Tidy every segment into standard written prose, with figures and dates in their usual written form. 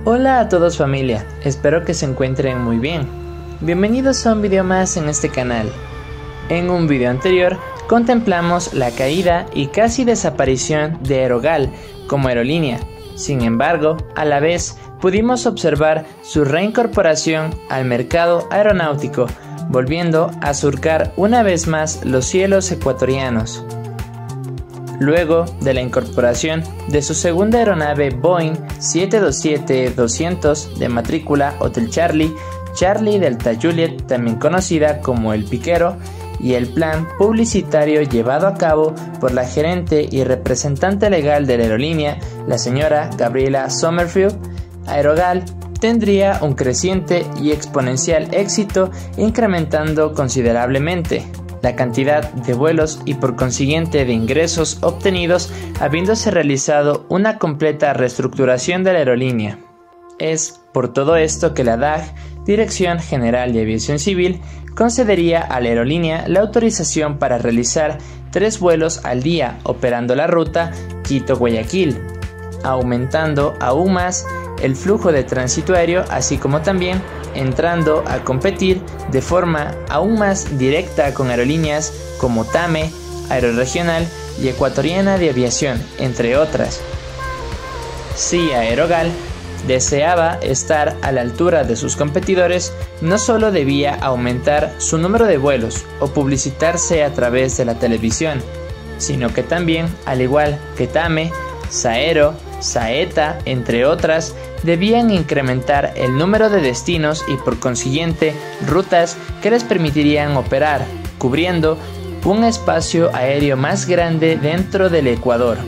Hola a todos familia, espero que se encuentren muy bien. Bienvenidos a un video más en este canal. En un video anterior contemplamos la caída y casi desaparición de Aerogal como aerolínea. Sin embargo, a la vez pudimos observar su reincorporación al mercado aeronáutico, volviendo a surcar una vez más los cielos ecuatorianos. Luego de la incorporación de su segunda aeronave Boeing 727-200 de matrícula Hotel Charlie, Charlie Delta Juliet, también conocida como El Piquero, y el plan publicitario llevado a cabo por la gerente y representante legal de la aerolínea, la señora Gabriela Sommerfield, Aerogal tendría un creciente y exponencial éxito, incrementando considerablemente la cantidad de vuelos y por consiguiente de ingresos obtenidos, habiéndose realizado una completa reestructuración de la aerolínea. Es por todo esto que la DAG, Dirección General de Aviación Civil, concedería a la aerolínea la autorización para realizar 3 vuelos al día operando la ruta Quito-Guayaquil, aumentando aún más el flujo de tránsito aéreo, así como también entrando a competir de forma aún más directa con aerolíneas como TAME, Aeroregional y Ecuatoriana de Aviación, entre otras. Si Aerogal deseaba estar a la altura de sus competidores, no solo debía aumentar su número de vuelos o publicitarse a través de la televisión, sino que también, al igual que TAME, Saero, Saeta, entre otras, debían incrementar el número de destinos y por consiguiente rutas que les permitirían operar, cubriendo un espacio aéreo más grande dentro del Ecuador.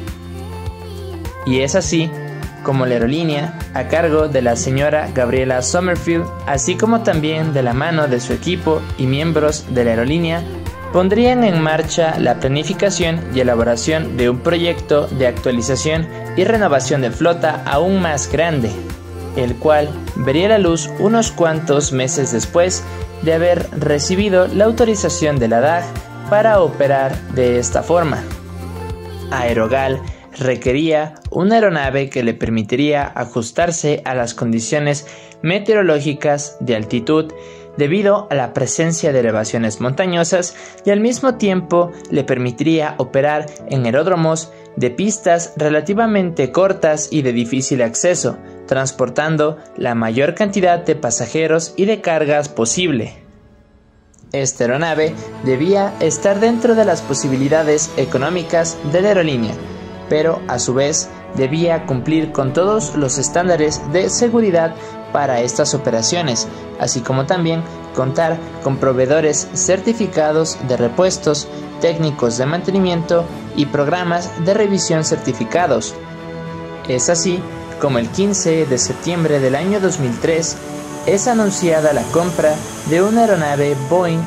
Y es así como la aerolínea, a cargo de la señora Gabriela Sommerfield, así como también de la mano de su equipo y miembros de la aerolínea, pondrían en marcha la planificación y elaboración de un proyecto de actualización y renovación de flota aún más grande, el cual vería la luz unos cuantos meses después de haber recibido la autorización de la DAG para operar de esta forma. Aerogal requería una aeronave que le permitiría ajustarse a las condiciones meteorológicas de altitud debido a la presencia de elevaciones montañosas y al mismo tiempo le permitiría operar en aeródromos de pistas relativamente cortas y de difícil acceso, transportando la mayor cantidad de pasajeros y de cargas posible. Esta aeronave debía estar dentro de las posibilidades económicas de la aerolínea, pero a su vez debía cumplir con todos los estándares de seguridad para estas operaciones, así como también contar con proveedores certificados de repuestos, técnicos de mantenimiento y programas de revisión certificados. Es así como el 15 de septiembre del año 2003 es anunciada la compra de una aeronave Boeing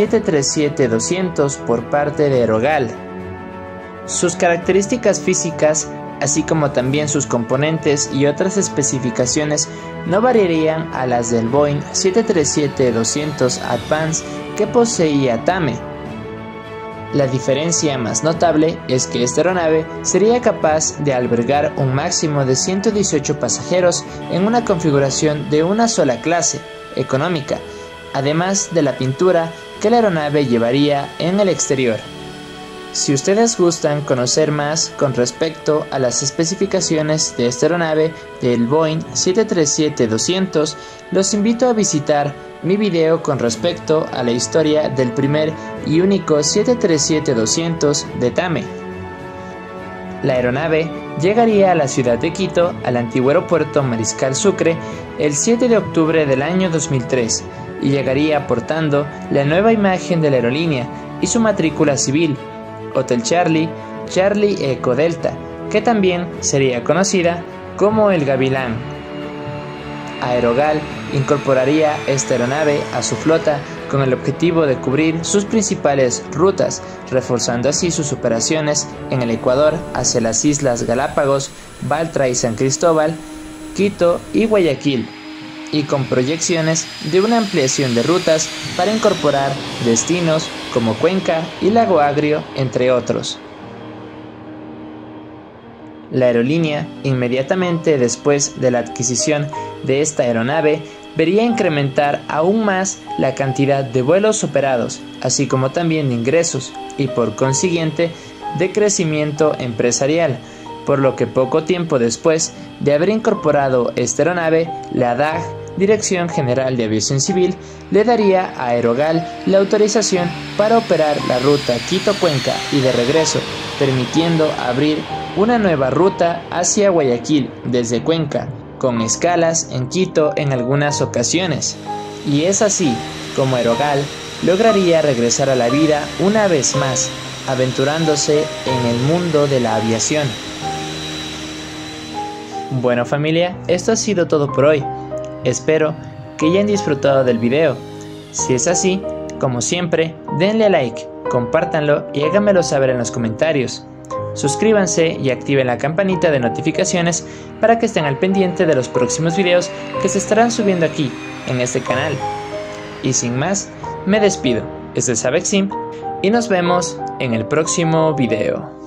737-200 por parte de Aerogal. Sus características físicas, así como también sus componentes y otras especificaciones, no variarían a las del Boeing 737-200 Advance que poseía TAME. La diferencia más notable es que esta aeronave sería capaz de albergar un máximo de 118 pasajeros en una configuración de una sola clase, económica, además de la pintura que la aeronave llevaría en el exterior. Si ustedes gustan conocer más con respecto a las especificaciones de esta aeronave del Boeing 737-200, los invito a visitar mi video con respecto a la historia del primer y único 737-200 de TAME. La aeronave llegaría a la ciudad de Quito, al antiguo aeropuerto Mariscal Sucre, el 7 de octubre del año 2003 y llegaría portando la nueva imagen de la aerolínea y su matrícula civil, Hotel Charlie, Charlie Eco Delta, que también sería conocida como el Gavilán. Aerogal incorporaría esta aeronave a su flota con el objetivo de cubrir sus principales rutas, reforzando así sus operaciones en el Ecuador hacia las Islas Galápagos, Baltra y San Cristóbal, Quito y Guayaquil, y con proyecciones de una ampliación de rutas para incorporar destinos como Cuenca y Lago Agrio, entre otros. La aerolínea, inmediatamente después de la adquisición de esta aeronave, vería incrementar aún más la cantidad de vuelos operados, así como también de ingresos y por consiguiente de crecimiento empresarial, por lo que poco tiempo después de haber incorporado esta aeronave, la DAG, Dirección General de Aviación Civil, le daría a Aerogal la autorización para operar la ruta Quito-Cuenca y de regreso, permitiendo abrir una nueva ruta hacia Guayaquil desde Cuenca, con escalas en Quito en algunas ocasiones. Y es así como Aerogal lograría regresar a la vida una vez más, aventurándose en el mundo de la aviación. Bueno familia, esto ha sido todo por hoy. Espero que hayan disfrutado del video. Si es así, como siempre, denle a like, compártanlo y háganmelo saber en los comentarios. Suscríbanse y activen la campanita de notificaciones para que estén al pendiente de los próximos videos que se estarán subiendo aquí, en este canal. Y sin más, me despido. Este es Avexim y nos vemos en el próximo video.